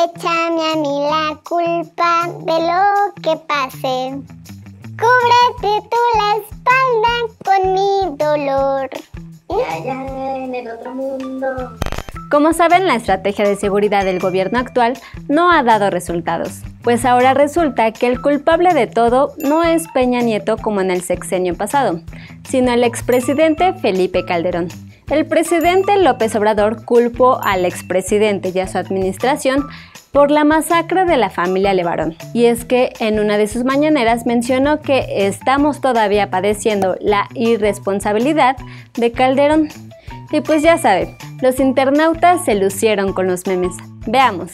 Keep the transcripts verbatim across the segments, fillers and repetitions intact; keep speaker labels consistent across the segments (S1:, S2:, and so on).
S1: échame a mí la culpa de lo que pase. Cúbrete tú la espalda con mi dolor.
S2: Y allá en el otro mundo.
S3: Como saben, la estrategia de seguridad del gobierno actual no ha dado resultados, pues ahora resulta que el culpable de todo no es Peña Nieto como en el sexenio pasado, sino el expresidente Felipe Calderón. El presidente López Obrador culpó al expresidente y a su administración por la masacre de la familia Levarón. Y es que en una de sus mañaneras mencionó que estamos todavía padeciendo la irresponsabilidad de Calderón. Y pues ya saben, los internautas se lucieron con los memes. Veamos.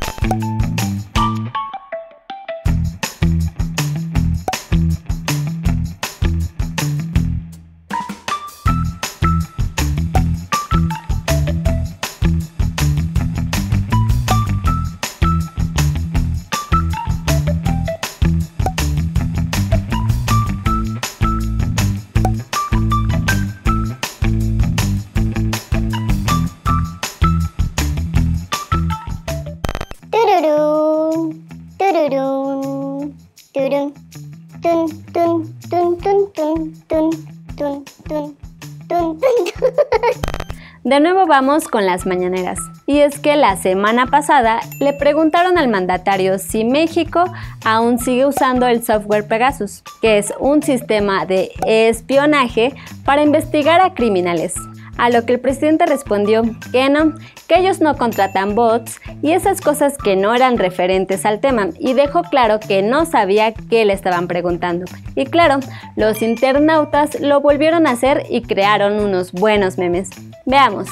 S1: Tururún, tururún, turun, tun, tun, tun, tun, tun, tun, tun, tun, tun, tun.
S3: De nuevo vamos con las mañaneras. Y es que la semana pasada le preguntaron al mandatario si México aún sigue usando el software Pegasus, que es un sistema de espionaje para investigar a criminales. A lo que el presidente respondió que no, que ellos no contratan bots y esas cosas que no eran referentes al tema, y dejó claro que no sabía qué le estaban preguntando. Y claro, los internautas lo volvieron a hacer y crearon unos buenos memes. Veamos.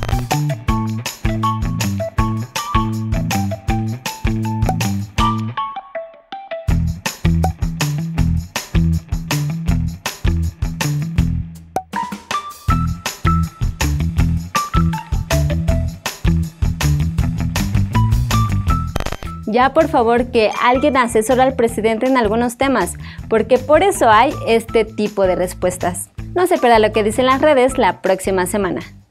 S3: Ya por favor que alguien asesore al presidente en algunos temas, porque por eso hay este tipo de respuestas. No se pierda lo que dicen las redes la próxima semana.